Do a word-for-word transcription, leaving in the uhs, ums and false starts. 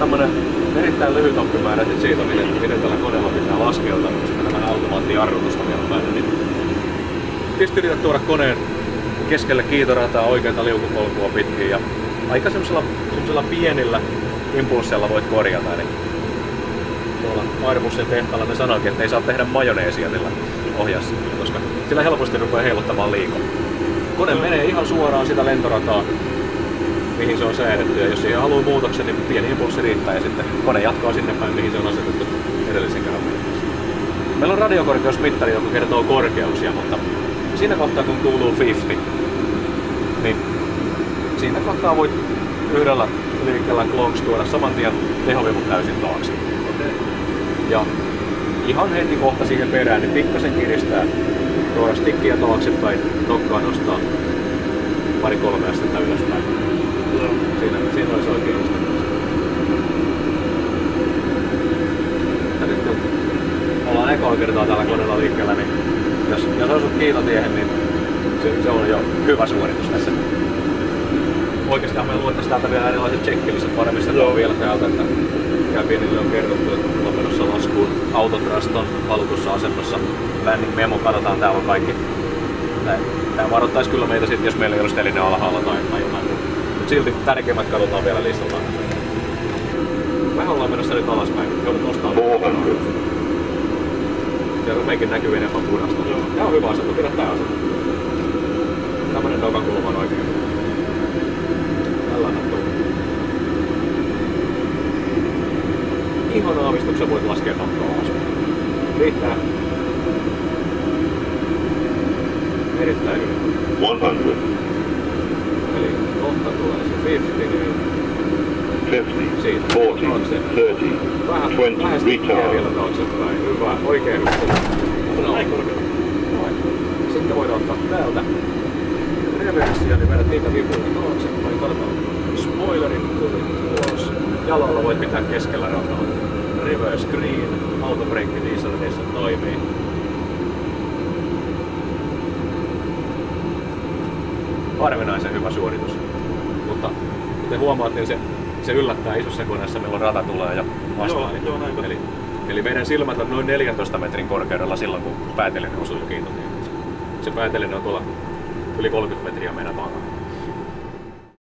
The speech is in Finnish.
tämmönen erittäin lyhyt oppimäärä siitä, miten, miten tällä koneella pitää laskeutua, sitten vähän automaattijarrutusta vielä päälle. Niin tietysti yrität tuoda koneen keskelle kiitorataa oikeita liukupolkua pitkin ja aika semmoisella, semmoisella pienillä impulsseilla voit korjata. Eli tuolla Airbussin tehtaalla ne sanoikin, että ei saa tehdä majoneesia tällä ohjaussilla, koska sillä helposti rupeaa heiluttamaan liikaa. Kone menee ihan suoraan sitä lentorataa, mihin se on säädetty, ja jos siihen haluaa muutoksen, niin pieni impulssi riittää ja sitten kone jatkaa sinne päin, mihin se on asetettu edellisen kerran. Meillä on radiokorkeusmittari, joka kertoo korkeuksia, mutta siinä kohtaa kun kuuluu viisikymmentä, niin siinä kohtaa voit yhdellä liikkeellä klonks tuoda saman tien tehovivut täysin taakse. Ja ihan heti kohta siihen perään, niin pikkasen kiristää, tuoda stikkiä taaksepäin, nokkaa nostaa pari kolme astetta ylöspäin. Siinä, siinä olisi oikein istunut. Ja nyt kun ollaan ekoa kertaa tällä koneella liikkeellä, niin jos, jos osut kiitotiehen, niin se, se on jo hyvä suoritus tässä. Oikeastaan me luettaisiin täältä vielä erilaiset checklistat varmistetaan vielä täältä, että cabinille on kerrottu, että ollaan menossa laskuun. Autotrust on halutussa asennossa. Landing memo, katsotaan, täällä on kaikki. Tää varoittaisi kyllä meitä sitten, jos meillä ei olisi teline alhaalla tai, tai jotain muuta. Mut silti tärkeimmät katsotaan vielä listalta. Vähän ollaan menossa nyt alaspäin. Joudut nostamaan. Siellä rupeekin näkyy enemmän punaista. Tää on hyvä asento, pidä tää asento. Tämmönen nokakulma on oikein. Tällainen tuu. Ihan aavistuksen voit laskea nokkaa alaspäin. Riittää. Erittäin hyvin. sata. Eli kohta tulee se viisikymmentä, niin fifty, siitä. forty, thirty, Vähän, twenty, vähän stikkiä retard. vielä taaksepäin. Hyvä, oikein hyvä. No, sitten voidaan ottaa täältä reversiä, niin vedät niitä vipuja taaksepäin. Katsotaan spoilerit tuli ulos. Jalalla voit pitää keskellä rataa. Reverse green, autobreikki diesel niissä toimii. Harvinaisen hyvä suoritus. Mutta kuten huomaat, niin se, se yllättää isossa koneessa, milloin rata tulee ja vastaan. Joo, joo, eli, eli meidän silmät on noin neljäntoista metrin korkeudella silloin, kun pääteline osuu jo kiitotielle. Se pääteline on tuolla yli kolmekymmentä metriä meidän takana.